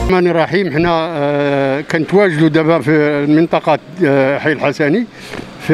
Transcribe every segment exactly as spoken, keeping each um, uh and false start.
الرحمن الرحيم. حنا آه كنتواجدوا دابا في منطقه آه حي الحسني في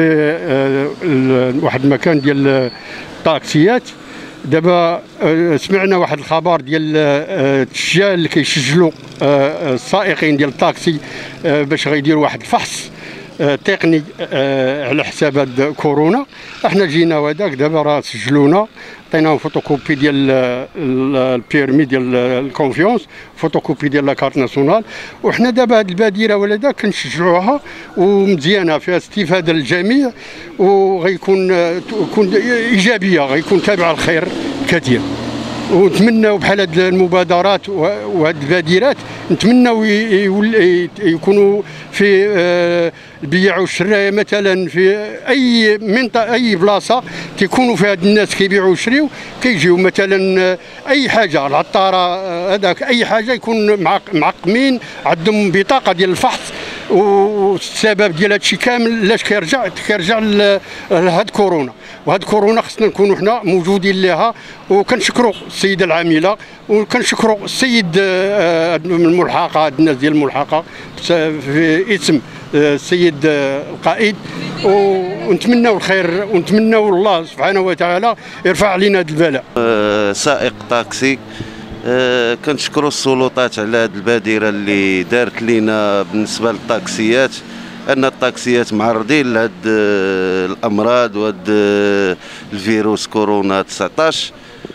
آه واحد المكان ديال الطاكسيات. دابا آه سمعنا واحد الخبر ديال آه التشجال اللي كيشجلوا آه السائقين ديال الطاكسي آه باش غيديروا واحد الفحص آه تقني آه على حساب هاد كورونا. احنا جينا وهداك دابا راه سجلونا، عطيناهم فوتوكوبي ديال البيرمي ديال الكونفيونس، فوتوكوبي ديال لاكارت ناسيونال. وحنا دابا هاد البادره ولا دا كنشجعوها ومزيانه فيها استفاده للجميع، وغيكون تكون ايجابيه، غيكون تابع الخير كثير. ونتمناو بحال هاد المبادرات وهاد البادرات نتمناو يكونوا في البيع والشرايه، مثلا في اي منطقه اي بلاصه تيكونوا فيها هاد الناس كيبيعوا ويشريوا، كيجيو مثلا اي حاجه العطاره هذاك اي حاجه يكون معقمين عندهم بطاقه ديال الفحص. والسبب ديال هادشي كامل لاش كيرجع كيرجع لهاد كورونا، وهاد كورونا خصنا نكونوا حنا موجودين لها. وكنشكروا السيده العامله وكنشكروا السيد الملحقه، هاد الناس ديال الملحقه في اسم السيد القائد، ونتمناو الخير ونتمناو الله سبحانه وتعالى يرفع علينا هذا البلاء. سائق طاكسي أه كنشكروا السلطات على هذه البادره اللي دارت لينا بالنسبه للطاكسيات، ان الطاكسيات معرضين لهاد الامراض وهاد الفيروس كورونا تسعطاش.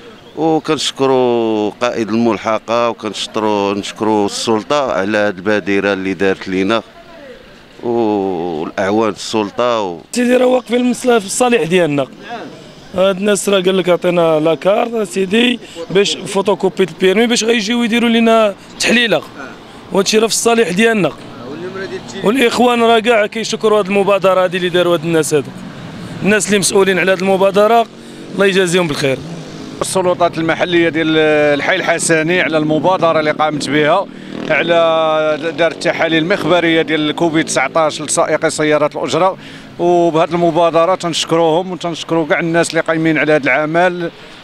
وكنشكروا قائد الملحقه وكنشكروا نشكروا السلطه على هذه البادره اللي دارت لينا والاعوان السلطه و... سيدي راه واقفين في الصالح ديالنا. هاد الناس راه قال لك عطينا لاكارت سيدي باش فوتوكوبي البيرمي باش غيجيو يديروا لنا تحليله، وهادشي راه في الصالح ديالنا. والاخوان راه كاع كيشكروا هاد المبادره هادي اللي داروا هاد الناس هادو، الناس اللي مسؤولين على هاد المبادره الله يجازيهم بالخير. السلطات المحليه ديال الحي الحسني على المبادره اللي قامت بها، على دار التحاليل المخبريه ديال الكوفيد تسعطاش لسائقي سيارات الاجره. وبهذه المبادره تنشكروهم وتنشكروا كاع الناس اللي قايمين على هذا العمل.